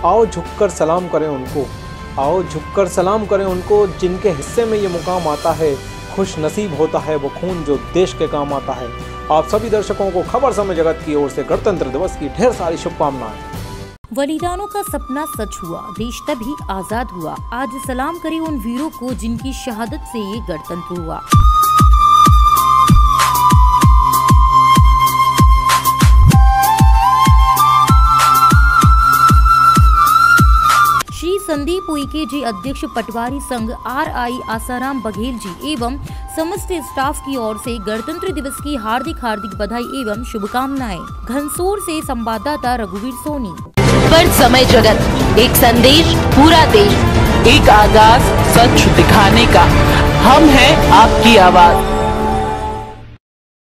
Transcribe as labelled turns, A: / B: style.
A: आओ झुककर सलाम करें उनको, आओ झुककर सलाम करें उनको, जिनके हिस्से में ये मुकाम आता है। खुश नसीब होता है वो खून जो देश के काम आता है। आप सभी दर्शकों को खबर समय जगत की ओर से गणतंत्र दिवस की ढेर सारी शुभकामनाएं।
B: बलिदानों का सपना सच हुआ, देश तभी आजाद हुआ। आज सलाम करें उन वीरों को जिनकी शहादत से ये गणतंत्र हुआ। श्री संदीप उइके जी अध्यक्ष पटवारी संघ RI आसाराम बघेल जी एवं समस्त स्टाफ की ओर से गणतंत्र दिवस की हार्दिक बधाई एवं शुभकामनाएं। घनसोर से संवाददाता रघुवीर सोनी।
C: खबर समय जगत, एक संदेश पूरा देश, एक आगाज सच दिखाने का। हम हैं आपकी आवाज।